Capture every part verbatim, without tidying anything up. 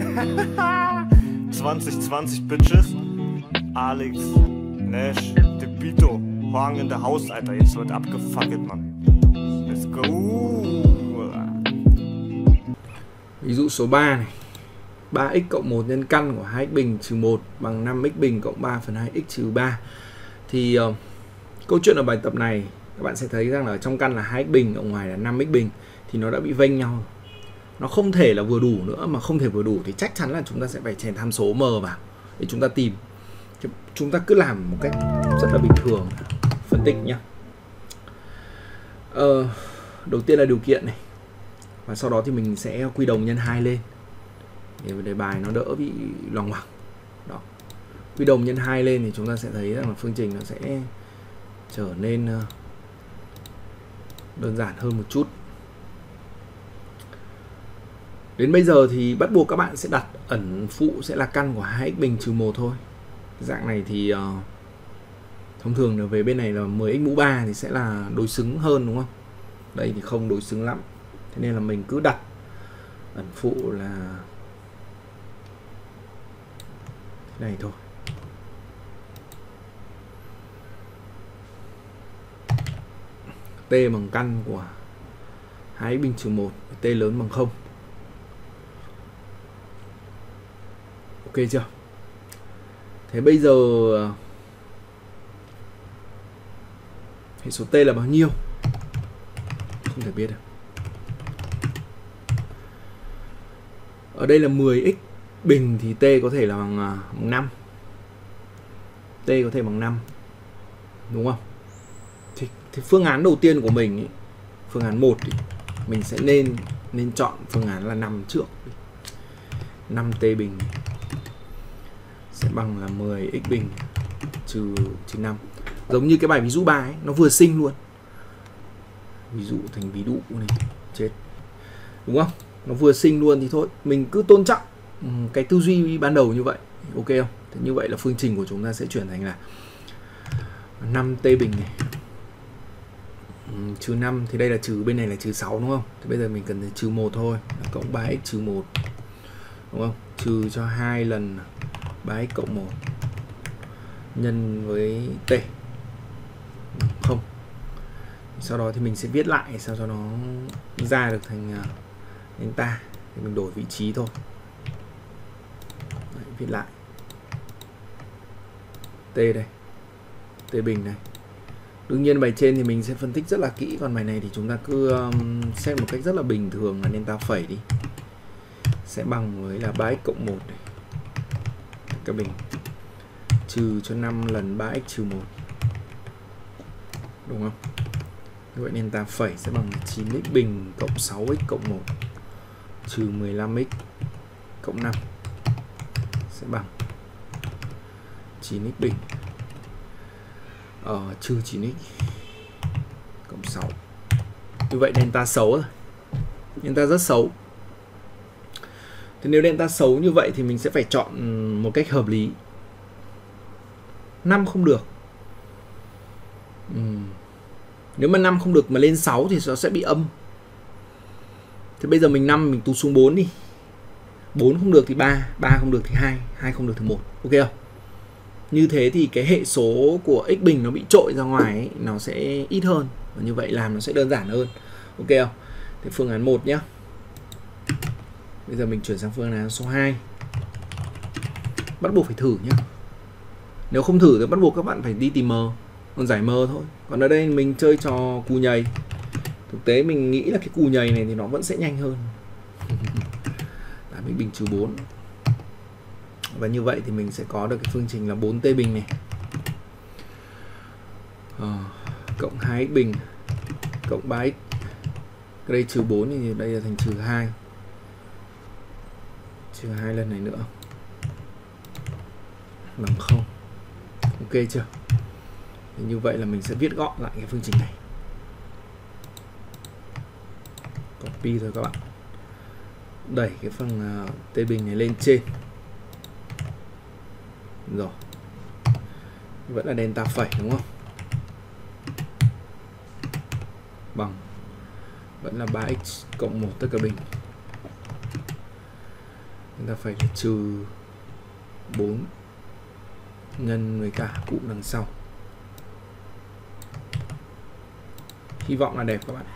zwanzig zwanzig Bitches. Alex, Nash, Debito, Hoàng in the house, Alter. Jetzt wird abgefuckt, man. Let's go. Ví dụ số ba này. ba x cộng một nhân căn của hai x bình trừ một bằng năm x bình cộng ba phần hai x trừ ba. Thì uh, câu chuyện ở bài tập này các bạn sẽ thấy rằng là trong căn là hai x bình, ở ngoài là năm x bình, thì nó đã bị vênh nhau. Nó không thể là vừa đủ nữa, mà không thể vừa đủ thì chắc chắn là chúng ta sẽ phải chèn tham số m vào để chúng ta tìm. Chúng ta cứ làm một cách rất là bình thường, phân tích nhé. Ờ, đầu tiên là điều kiện này, và sau đó thì mình sẽ quy đồng nhân hai lên để đề bài nó đỡ bị loằng ngoằng. Đó, quy đồng nhân hai lên thì chúng ta sẽ thấy rằng là phương trình nó sẽ trở nên đơn giản hơn một chút. Đến bây giờ thì bắt buộc các bạn sẽ đặt ẩn phụ sẽ là căn của hai x bình trừ một thôi. Dạng này thì uh, thông thường là về bên này là mười x mũ ba thì sẽ là đối xứng hơn, đúng không? Đây thì không đối xứng lắm. Thế nên là mình cứ đặt ẩn phụ là thế này thôi. T bằng căn của hai x bình trừ một, T lớn bằng không. Ok chưa? Thế bây giờ hệ số T là bao nhiêu? Không thể biết được. Ở đây là mười x bình thì T có thể là bằng, bằng năm. T có thể bằng năm. Đúng không? Thì, thì phương án đầu tiên của mình ý, phương án một thì mình sẽ nên nên chọn phương án là năm trước. năm T bình sẽ bằng là mười x bình trừ trừ năm. Giống như cái bài ví dụ ba ấy, nó vừa sinh luôn. Ví dụ thành ví dụ này, chết. Đúng không? Nó vừa sinh luôn thì thôi, mình cứ tôn trọng cái tư duy ban đầu như vậy. Ok không? Thế như vậy là phương trình của chúng ta sẽ chuyển thành là năm T bình này trừ năm, thì đây là trừ, bên này là trừ sáu, đúng không? Thì bây giờ mình cần trừ một thôi, là cộng ba x trừ một, đúng không? Trừ cho hai lần ba x cộng một nhân với T không. Sau đó thì mình sẽ viết lại sao cho nó ra được thành delta, thì mình đổi vị trí thôi. Đấy, viết lại T đây, T bình này. Đương nhiên bài trên thì mình sẽ phân tích rất là kỹ, còn bài này thì chúng ta cứ um, xem một cách rất là bình thường là delta phẩy đi, sẽ bằng với là ba x cộng một này, cái bình trừ cho năm lần ba x trừ một, đúng không? Như vậy delta phẩy sẽ bằng chín x bình cộng sáu x cộng một trừ mười lăm x cộng năm sẽ bằng chín x bình ở trừ chín x cộng sáu. Như vậy delta xấu rồi, delta rất xấu. Thì nếu delta xấu như vậy thì mình sẽ phải chọn một cách hợp lý. năm không được. uhm. Nếu mà năm không được mà lên sáu thì nó sẽ bị âm. Thế bây giờ mình năm mình tụt xuống bốn đi. bốn không được thì ba, ba không được thì hai, hai không được thì một. Ok không? Như thế thì cái hệ số của x bình nó bị trội ra ngoài ấy, nó sẽ ít hơn. Và như vậy làm nó sẽ đơn giản hơn. Ok không? Thế phương án một nhé. Bây giờ mình chuyển sang phương án số hai. Bắt buộc phải thử nhé. Nếu không thử thì bắt buộc các bạn phải đi tìm m, còn giải m thôi. Còn ở đây mình chơi trò cù nhầy. Thực tế mình nghĩ là cái cù nhầy này thì nó vẫn sẽ nhanh hơn. Là mình bình trừ bốn. Và như vậy thì mình sẽ có được cái phương trình là bốn T bình này, à, cộng hai x bình cộng ba x. Cái đây trừ bốn thì đây là thành trừ hai. Trừ hai lần này nữa bằng không. Ok chưa? Thì như vậy là mình sẽ viết gọn lại cái phương trình này. Copy thôi các bạn. Đẩy cái phần uh, T bình này lên trên. Rồi. Vẫn là delta phẩy, đúng không? Bằng vẫn là ba x cộng một tất cả bình. ta phải là trừ bốn nhân với cả cụm đằng sau. Hy vọng là đẹp các bạn.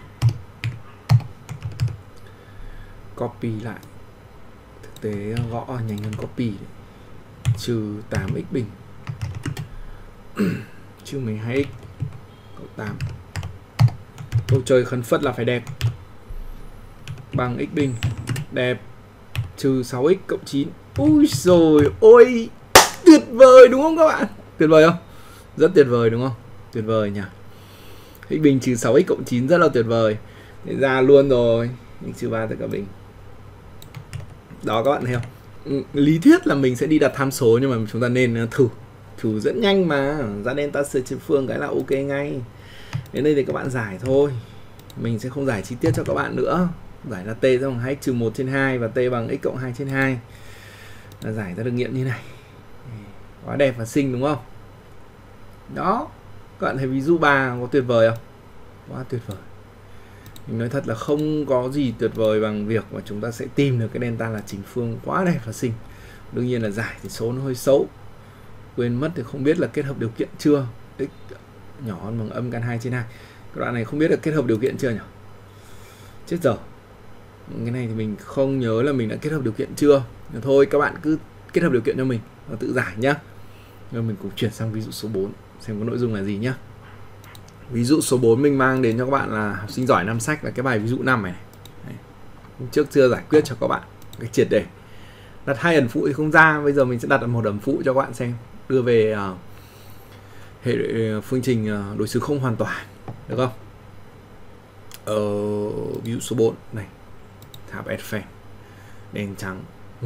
Copy lại. Thực tế gõ nhanh hơn copy đấy. Trừ tám x bình trừ mười hai x cộng tám. Câu chơi khấn phất là phải đẹp. Bằng x bình đẹp. Trừ sáu x cộng chín. Ui rồi ôi, tuyệt vời đúng không các bạn? Tuyệt vời không? Rất tuyệt vời đúng không? Tuyệt vời nhỉ. X bình trừ sáu x cộng chín rất là tuyệt vời. Để ra luôn rồi. X trừ ba tất cả bình. Đó các bạn thấy không? Lý thuyết là mình sẽ đi đặt tham số, nhưng mà chúng ta nên thử. Thử rất nhanh mà. Ra delta trừ phương cái là ok ngay. Đến đây thì các bạn giải thôi. Mình sẽ không giải chi tiết cho các bạn nữa. Giải là t sẽ bằng hai x trừ một trên hai và t bằng x cộng hai trên hai. Là giải ra được nghiệm như này. Quá đẹp và xinh đúng không? Đó. Các bạn thấy ví dụ ba có tuyệt vời không? Quá tuyệt vời. Mình nói thật là không có gì tuyệt vời bằng việc mà chúng ta sẽ tìm được cái delta là chính phương. Quá đẹp và xinh. Đương nhiên là giải thì số nó hơi xấu. Quên mất thì không biết là kết hợp điều kiện chưa. X nhỏ hơn bằng âm căn hai trên hai. Cái đoạn này không biết là kết hợp điều kiện chưa nhỉ? Chết giờ. Cái này thì mình không nhớ là mình đã kết hợp điều kiện chưa. Nhưng thôi các bạn cứ kết hợp điều kiện cho mình và tự giải nhá. Rồi mình cũng chuyển sang ví dụ số bốn, xem có nội dung là gì nhá. Ví dụ số bốn mình mang đến cho các bạn là học sinh giỏi năm sách là cái bài ví dụ năm này. Đấy. Hôm trước chưa giải quyết cho các bạn cái triệt để. Đặt hai ẩn phụ thì không ra, bây giờ mình sẽ đặt một ẩn phụ cho các bạn xem. Đưa về uh, hệ phương trình uh, đối xứ không hoàn toàn, được không? Ờ, ví dụ số bốn này. Tháp Eiffel đen trắng. Ừ.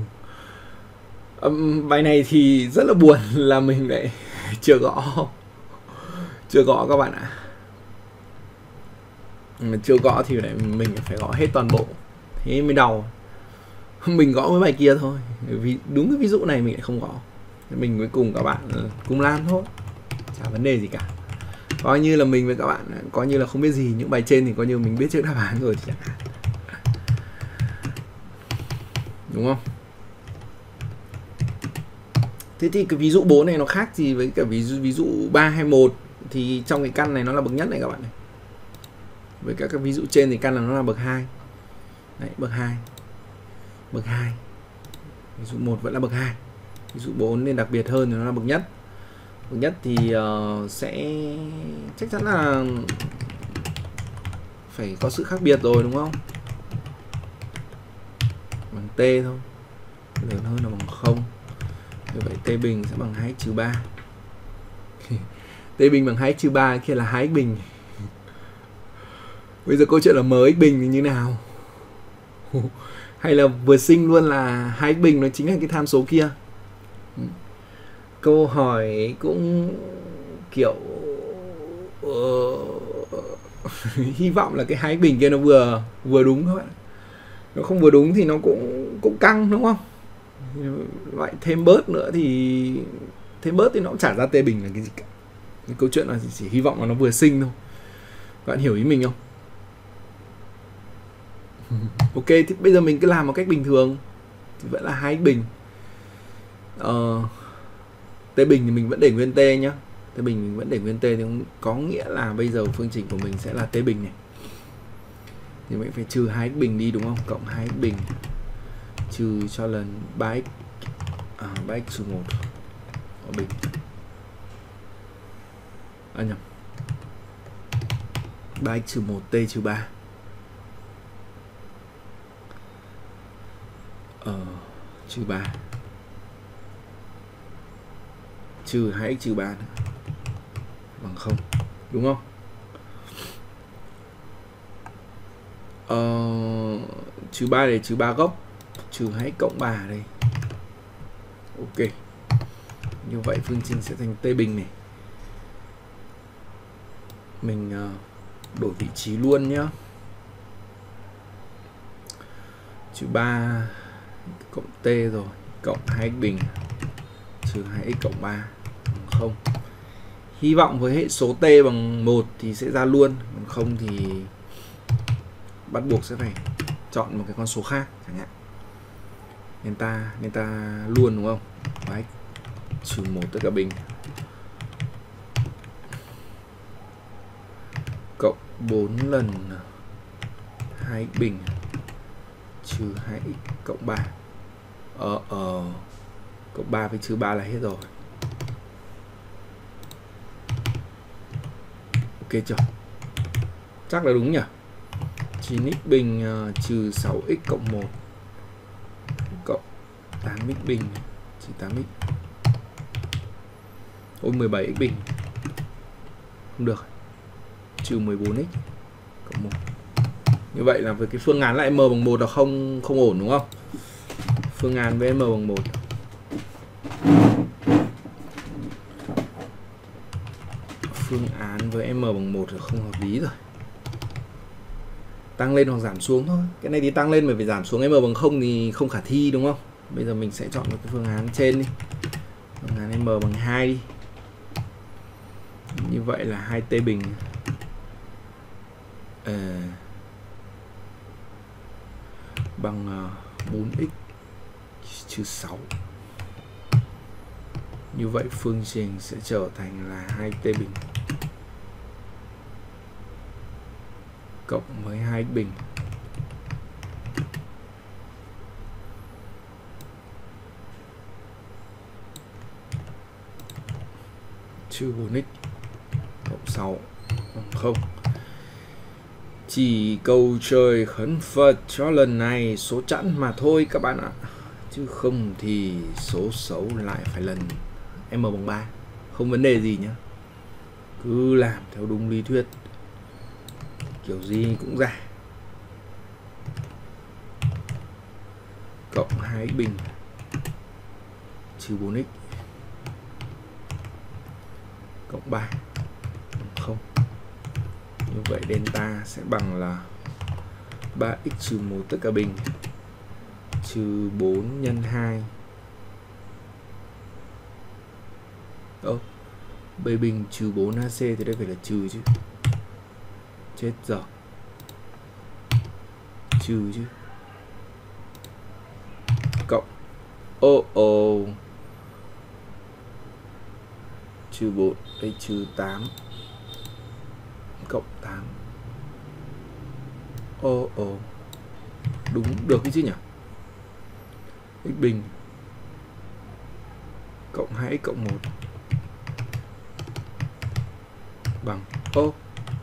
Um, bài này thì rất là buồn là mình lại chưa gõ. Chưa gõ các bạn ạ. Mà chưa gõ thì lại mình phải gõ hết toàn bộ. Thế mới đau. Mình gõ với bài kia thôi. Vì đúng cái ví dụ này mình lại không gõ. Mình mới cùng các bạn cùng làm thôi. Chả vấn đề gì cả. Coi như là mình với các bạn coi như là không biết gì. Những bài trên thì coi như mình biết trước đáp án rồi thì chẳng hạn. Đúng không? Thế thì cái ví dụ bốn này nó khác gì với cả ví dụ, ví dụ ba hay một. Thì trong cái căn này nó là bậc nhất này các bạn này. Với các cái ví dụ trên thì căn là nó là bậc hai. Đấy, bậc hai. Bậc hai. Ví dụ một vẫn là bậc hai. Ví dụ bốn nên đặc biệt hơn thì nó là bậc nhất. Bậc nhất thì uh, sẽ chắc chắn là phải có sự khác biệt rồi đúng không? Bằng t thôi. Lớn hơn là bằng không. Như vậy t bình sẽ bằng hai x trừ ba. T bình bằng hai x trừ ba kia là hai x bình. Bây giờ câu chuyện là mx bình thì như nào? Hay là vừa sinh luôn là hai x bình nó chính là cái tham số kia? Câu hỏi cũng kiểu uh, hy vọng là cái hai x bình kia nó vừa vừa đúng các bạn. Nó không vừa đúng thì nó cũng cũng căng đúng không? Lại thêm bớt nữa thì thêm bớt thì nó cũng chả ra t bình là cái gì cả. Cái câu chuyện là chỉ, chỉ hy vọng là nó vừa sinh thôi. Các bạn hiểu ý mình không? Ok, thì bây giờ mình cứ làm một cách bình thường thì vẫn là hai x bình. Ờ, t bình thì mình vẫn để nguyên t nhá. T bình mình vẫn để nguyên t thì có nghĩa là bây giờ phương trình của mình sẽ là t bình này. Thì mình phải trừ hai x bình đi đúng không? Cộng hai x bình trừ cho lần ba x à, ba x trừ một ở bình. À nhầm. ba x trừ một t trừ ba. Ờ, trừ ba. Trừ hai x trừ ba nữa. Bằng không. Đúng không? Ờ, trừ ba để trừ ba gốc. Trừ hai x cộng ba đây. Ok. Như vậy phương trình sẽ thành t bình này. Mình uh, đổi vị trí luôn nhá. Trừ ba cộng t rồi. Cộng hai x bình trừ hai x cộng ba bằng không. Hy vọng với hệ số t bằng một thì sẽ ra luôn. Còn không thì bắt buộc sẽ phải chọn một cái con số khác chẳng hạn. delta delta luôn đúng không? ba x trừ một tất cả bình cộng bốn lần hai x bình trừ hai x cộng ba. Ờ ờ cộng ba với trừ ba là hết rồi. Ok chưa? Chắc là đúng nhỉ? chín x bình uh, trừ sáu x cộng một cộng tám x bình trừ tám x. Ôi mười bảy x bình. Không được. Trừ mười bốn x cộng một. Như vậy là với cái phương án lại m bằng một là không không ổn đúng không? Phương án với m bằng một. Phương án với m bằng một là không hợp lý rồi. Tăng lên hoặc giảm xuống thôi. Cái này thì tăng lên mà phải giảm xuống m bằng không thì không khả thi đúng không? Bây giờ mình sẽ chọn một cái phương án trên đi. Phương án m bằng hai đi. Như vậy là hai t bình à, bằng bốn x trừ sáu. Như vậy phương trình sẽ trở thành là hai t bình cộng với hai x bình trừ bốn x cộng sáu bằng không. Chỉ cầu trời khấn Phật cho lần này số chẵn mà thôi các bạn ạ. Chứ không thì số xấu lại phải lần m bằng ba. Không vấn đề gì nhá. Cứ làm theo đúng lý thuyết. Kiểu gì cũng ra. Cộng hai x bình trừ bốn x cộng ba không. Như vậy delta sẽ bằng là ba x trừ một tất cả bình trừ bốn nhân hai. Ơ, b bình trừ bốn a c thì đây phải là trừ chứ. Chết giờ. Trừ chứ. Cộng. Ô ô. Trừ bốn, đây trừ tám. Cộng tám. Ô ô. Đúng được cái chứ nhỉ? X bình cộng hai x cộng một bằng ô.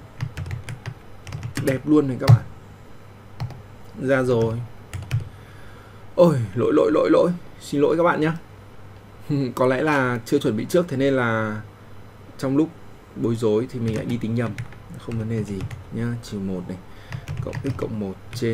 Đẹp luôn này các bạn. Ra rồi. Ôi lỗi lỗi lỗi lỗi. Xin lỗi các bạn nhé. Có lẽ là chưa chuẩn bị trước, thế nên là trong lúc bối rối thì mình lại đi tính nhầm. Không vấn đề gì nhá. Trừ một này cộng x cộng một trên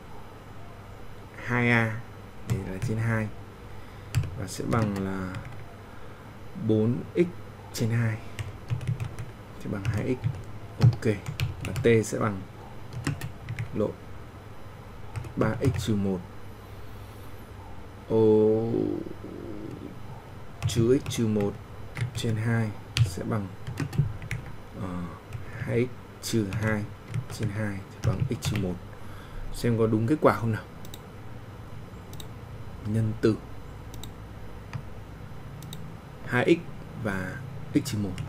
hai a để là trên hai và sẽ bằng là bốn x trên hai thì bằng hai x. Ok. Và t sẽ bằng lộn ba x trừ một ô trừ x trừ một trên hai sẽ bằng uh, hai x trừ hai trên hai thì bằng x trừ một. Xem có đúng kết quả không nào. Nhân tử hai x và x trừ một.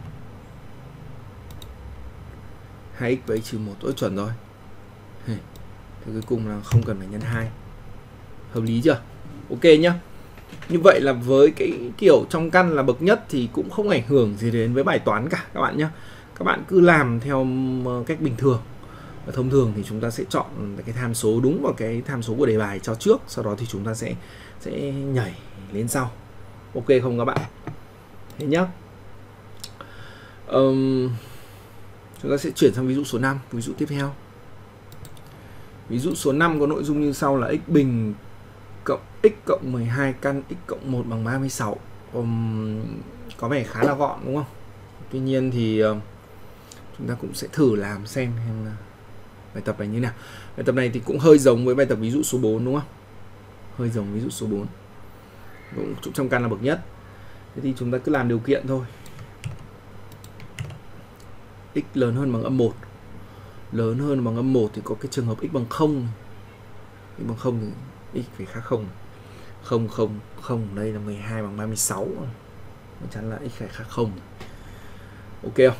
hai x và x trừ một tôi chuẩn rồi. Thì cuối cùng là không cần phải nhân hai. Hợp lý chưa? Ok nhá. Như vậy là với cái kiểu trong căn là bậc nhất thì cũng không ảnh hưởng gì đến với bài toán cả các bạn nhé. Các bạn cứ làm theo cách bình thường. Và thông thường thì chúng ta sẽ chọn cái tham số đúng vào cái tham số của đề bài cho trước, sau đó thì chúng ta sẽ sẽ nhảy lên sau. Ok không các bạn? Thế nhá. Um, chúng ta sẽ chuyển sang ví dụ số năm, ví dụ tiếp theo. Ví dụ số năm có nội dung như sau là x bình cộng x cộng mười hai căn x cộng một bằng ba mươi sáu. Um, có vẻ khá là gọn đúng không? Tuy nhiên thì uh, chúng ta cũng sẽ thử làm xem xem uh, bài tập này như nào. Bài tập này thì cũng hơi giống với bài tập ví dụ số bốn đúng không? Hơi giống ví dụ số bốn. Cũng trong căn là bậc nhất. Thế thì chúng ta cứ làm điều kiện thôi. X lớn hơn bằng âm một. Lớn hơn bằng âm một thì có cái trường hợp x bằng không. X bằng không thì x phải khác không. không không không, đây là mười hai bằng ba mươi sáu, chắc chắn là x phải khác không. Ok không?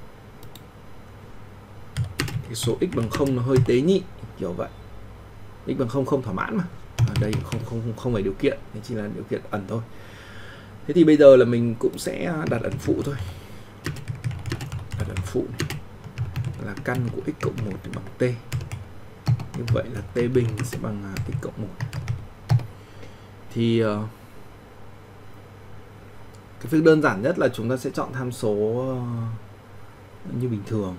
Thì số x bằng không nó hơi tế nhị kiểu vậy, x bằng không không thỏa mãn mà, ở đây không không không phải điều kiện, thế chỉ là điều kiện ẩn thôi. Thế thì bây giờ là mình cũng sẽ đặt ẩn phụ thôi. Đặt ẩn phụ này là căn của x cộng một thì bằng t, như vậy là t bình sẽ bằng x cộng một. Thì uh, cái việc đơn giản nhất là chúng ta sẽ chọn tham số uh, như bình thường,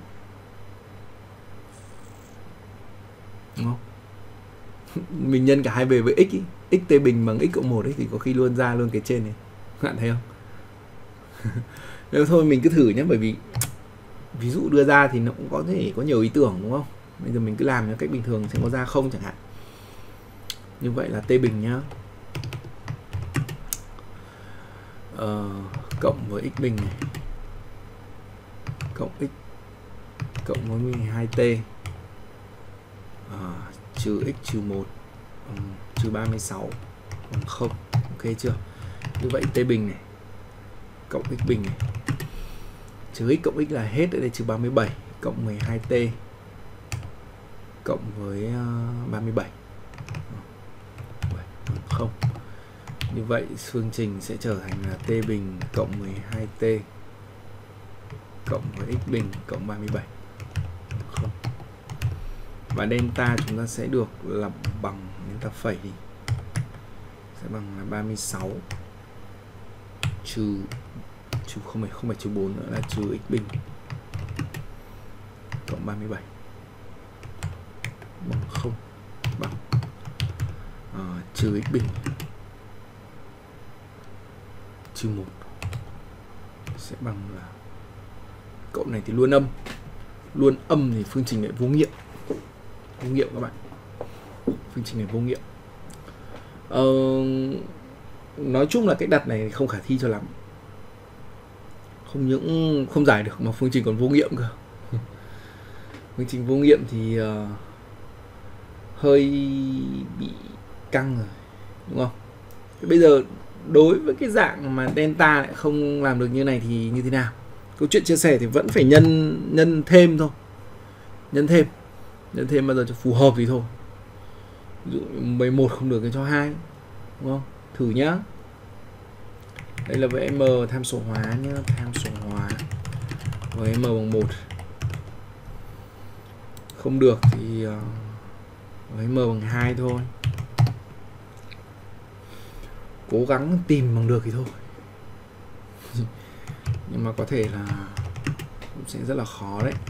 đúng không? Mình nhân cả hai bề với x ý. X t bình bằng x cộng một ấy, thì có khi luôn ra luôn cái trên này, các bạn thấy không? Nếu thôi mình cứ thử nhé, bởi vì ví dụ đưa ra thì nó cũng có thể có nhiều ý tưởng, đúng không? Bây giờ mình cứ làm theo cách bình thường sẽ có ra không chẳng hạn. Như vậy là t bình nhá, ờ, cộng với x bình này, cộng x cộng với mười hai t à, trừ x trừ một um, trừ ba mươi sáu bằng không. Ok chưa? Như vậy t bình này cộng x bình này trừ x cộng x là hết, ở đây trừ ba mươi bảy cộng mười hai t cộng với uh, ba mươi bảy bằng không. Như vậy phương trình sẽ trở thành là t bình cộng mười hai t cộng với x bình cộng ba mươi bảy bằng không. Và delta chúng ta sẽ được là bằng delta phẩy đi, sẽ bằng là ba mươi sáu trừ trừ không phải không phải trừ bốn nữa, là trừ x bình cộng ba mươi bảy bằng không, bằng à, trừ x bình trừ một sẽ bằng là cậu này thì luôn âm, luôn âm thì phương trình lại vô nghiệm, vô nghiệm các bạn, phương trình này vô nghiệm. Ờ, nói chung là cái đặt này không khả thi cho lắm, không những không giải được mà phương trình còn vô nghiệm cơ. Phương trình vô nghiệm thì uh, hơi bị căng rồi, đúng không? Thế bây giờ đối với cái dạng mà delta lại không làm được như này thì như thế nào? Câu chuyện chia sẻ thì vẫn phải nhân nhân thêm thôi, nhân thêm, nhân thêm bao giờ cho phù hợp thì thôi. Ví dụ mười một không được thì cho hai, đúng không? Thử nhá. Đây là với m tham số hóa nhá, tham số hóa với m bằng một. Không được thì uh, với m bằng hai thôi. Cố gắng tìm bằng được thì thôi. Nhưng mà có thể là cũng sẽ rất là khó đấy.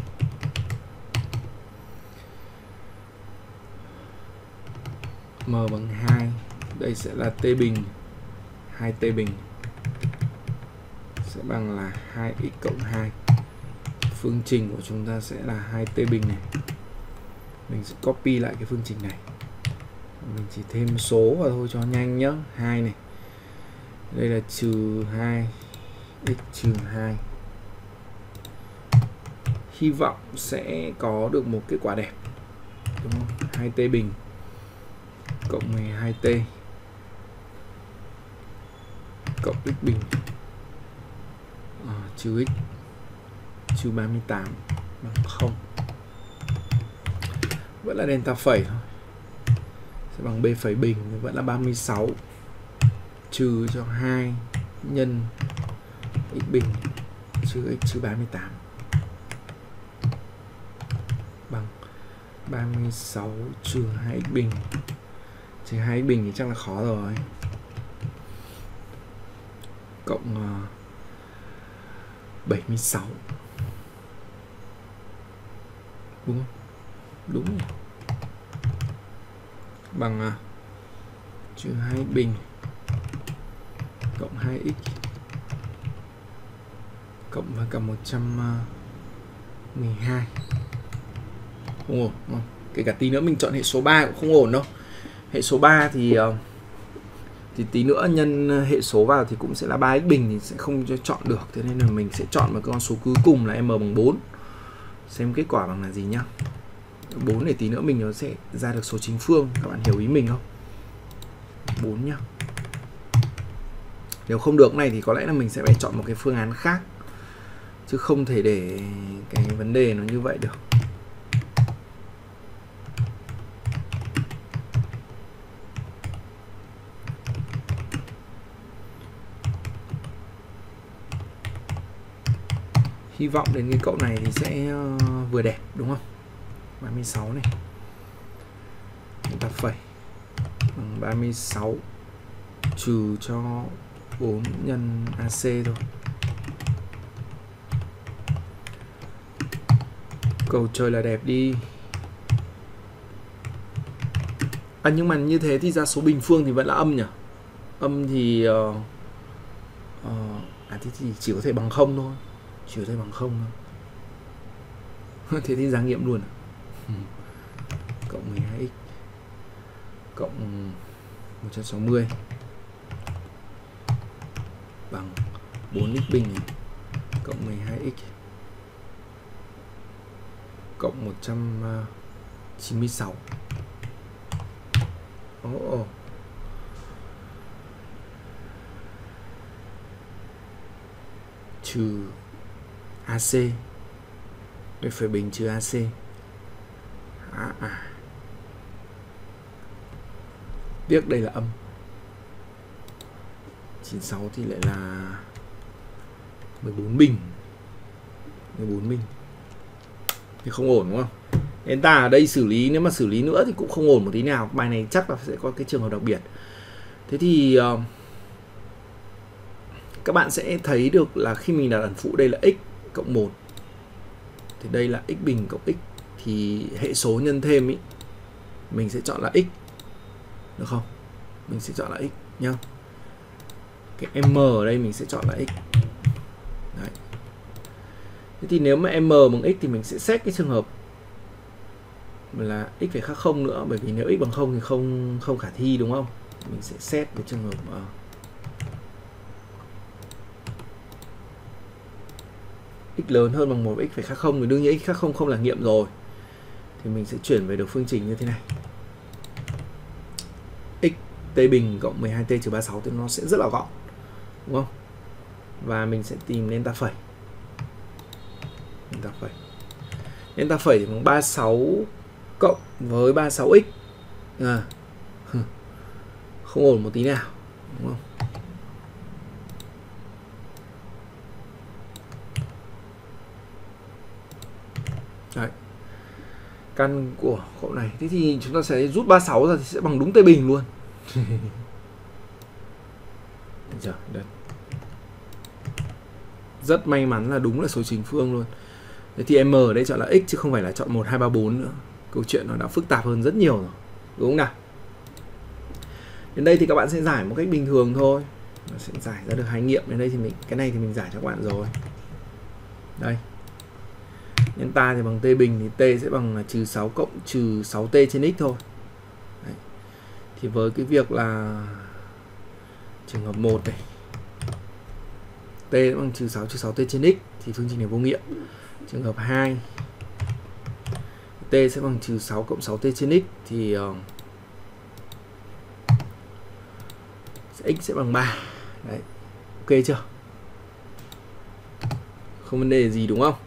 M bằng hai, đây sẽ là t bình, hai t bình sẽ bằng là hai x cộng hai. Phương trình của chúng ta sẽ là hai t bình này. Mình sẽ copy lại cái phương trình này. Mình chỉ thêm số vào thôi cho nhanh nhá. hai này. Đây là trừ hai, x trừ hai. Hy vọng sẽ có được một kết quả đẹp, đúng không? hai t bình cộng mười hai t cộng x bình à, trừ x trừ ba mươi tám bằng không. Vẫn là delta phẩy thôi, sẽ bằng b phẩy bình, vẫn là ba mươi sáu trừ cho hai nhân x bình trừ x trừ ba mươi tám bằng ba mươi sáu trừ hai x bình. Trừ hai x bình thì chắc là khó rồi. Cộng uh, bảy mươi sáu. Đúng không? Đúng rồi. Bằng uh, trừ hai x bình cộng hai x cộng với cả một trăm mười hai. Không ổn, không? Kể cả tí nữa mình chọn hệ số ba cũng không ổn đâu. Hệ số ba thì uh, thì tí nữa nhân hệ số vào thì cũng sẽ là ba x bình, thì sẽ không cho chọn được. Thế nên là mình sẽ chọn một con số cuối cùng là m bằng bốn. Xem kết quả bằng là gì nhá. bốn để tí nữa mình nó sẽ ra được số chính phương. Các bạn hiểu ý mình không? bốn nhá. Nếu không được này thì có lẽ là mình sẽ phải chọn một cái phương án khác, chứ không thể để cái vấn đề nó như vậy được. Hy vọng đến cái cậu này thì sẽ vừa đẹp đúng không? ba mươi sáu này. Chúng ta phẩy bằng ba mươi sáu trừ cho bốn nhân a xê thôi. Cầu trời là đẹp đi. À nhưng mà như thế thì ra số bình phương thì vẫn là âm nhỉ? Âm thì uh, uh, à thì, thì chỉ có thể bằng không thôi. Chỉ có thể bằng không thôi. Thế thì ra nghiệm luôn à? Ừ. Cộng mười hai x cộng một trăm sáu mươi bằng bốn x bình cộng mười hai x cộng một trăm chín mươi sáu. Oh, oh. Trừ a xê. Đây phải bình trừ a xê. À, à. Tiếc đây là âm. chín mươi sáu thì lại là mười bốn bình. mười bốn bình. Thì không ổn đúng không? Delta ở đây xử lý, nếu mà xử lý nữa thì cũng không ổn một tí nào. Bài này chắc là sẽ có cái trường hợp đặc biệt. Thế thì uh, các bạn sẽ thấy được là khi mình đặt ẩn phụ đây là x cộng một thì đây là x bình cộng x, thì hệ số nhân thêm ý mình sẽ chọn là x, được không? Mình sẽ chọn là x nhá. Cái m ở đây mình sẽ chọn là x. Đấy. Thế thì nếu mà m bằng x thì mình sẽ xét cái trường hợp là x phải khác không nữa, bởi vì nếu x bằng không thì không không khả thi đúng không? Mình sẽ xét cái trường hợp uh, x lớn hơn bằng một, x phải khác không, thì đương nhiên x khác không không là nghiệm rồi. Thì mình sẽ chuyển về được phương trình như thế này. X t bình cộng mười hai t trừ ba mươi sáu thì nó sẽ rất là gọn. Đúng không? Và mình sẽ tìm delta phẩy. Delta phẩy. Delta phẩy thì bằng ba mươi sáu cộng với ba mươi sáu x. À. Không ổn một tí nào, đúng không? Đấy. Căn của cậu này. Thế thì chúng ta sẽ rút ba mươi sáu ra thì sẽ bằng đúng t bình luôn. Đấy. Rất may mắn là đúng là số chính phương luôn. Thế thì m ở đây chọn là x chứ không phải là chọn một, hai, ba, bốn nữa. Câu chuyện nó đã phức tạp hơn rất nhiều rồi. Đúng không nào? Đến đây thì các bạn sẽ giải một cách bình thường thôi. Nó sẽ giải ra được hai nghiệm. Đến đây thì mình cái này thì mình giải cho các bạn rồi. Đây. Delta thì bằng t bình thì t sẽ bằng là trừ sáu cộng trừ sáu t trên x thôi. Đấy. Thì với cái việc là trường hợp một này, t sẽ bằng trừ sáu trừ sáu t trên x thì phương trình này vô nghiệm. Trường hợp hai, t sẽ bằng trừ sáu cộng sáu t trên x thì uh, x sẽ bằng ba. Đấy. Ok chưa? Không vấn đề gì đúng không?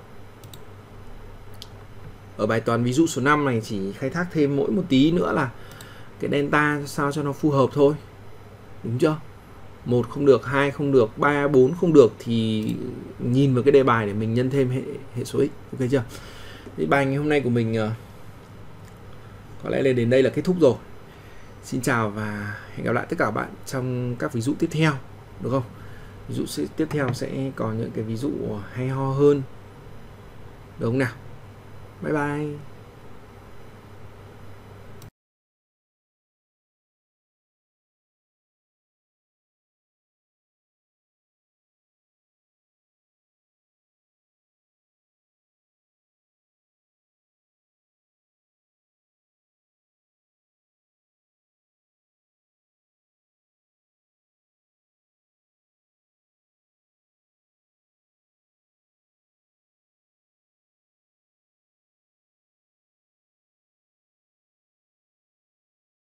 Ở bài toán ví dụ số năm này chỉ khai thác thêm mỗi một tí nữa là cái delta sao cho nó phù hợp thôi. Đúng chưa? một không được, hai không được, ba, bốn không được thì nhìn vào cái đề bài để mình nhân thêm hệ, hệ số x. Ok chưa? Thì bài ngày hôm nay của mình uh, có lẽ là đến đây là kết thúc rồi. Xin chào và hẹn gặp lại tất cả các bạn trong các ví dụ tiếp theo. Được không? Ví dụ tiếp theo sẽ có những cái ví dụ hay ho hơn. Được không nào? Bye bye.